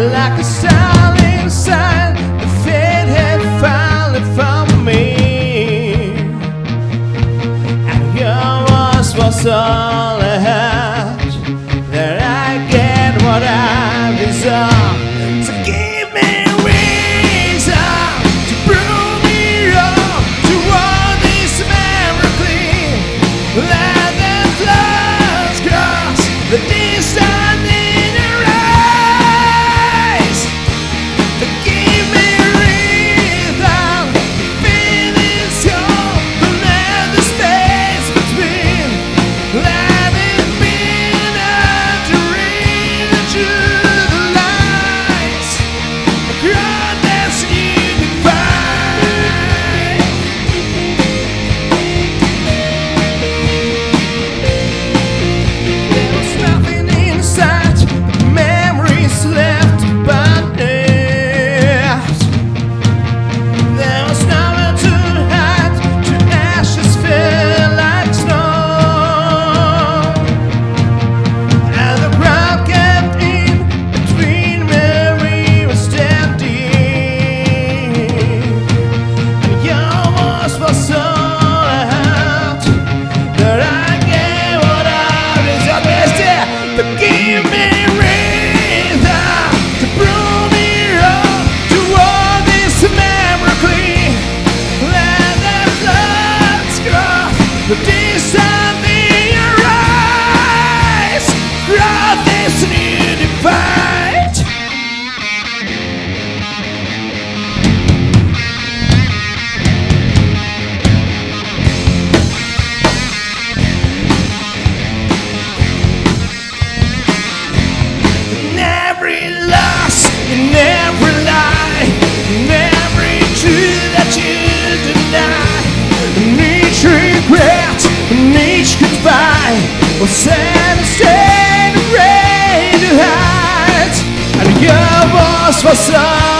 like a silent sign. The fate had finally found me, and yours was all I had. That I get what I deserve. So give me reason to prove me wrong, to want this miracle. Let the floods cross the distance in your eyes. Give me reason to feel this hole, to let the space between. Let it be enough to read through the lights. Across this new divide. There was nothing inside, but memories left behind. There was nowhere to hide, to ashes fell like snow, and the crowd kept in between where we were standing. And yours was all I had, that I gave what I deserved. But give me reason to prove me wrong, to want this miracle. Let the floods cross the distance in your eyes. Cross this new divide. In every loss, in every lie, in every truth that you deny, in each regret, in each goodbye, was sad and straight and ready to hide. And your voice was all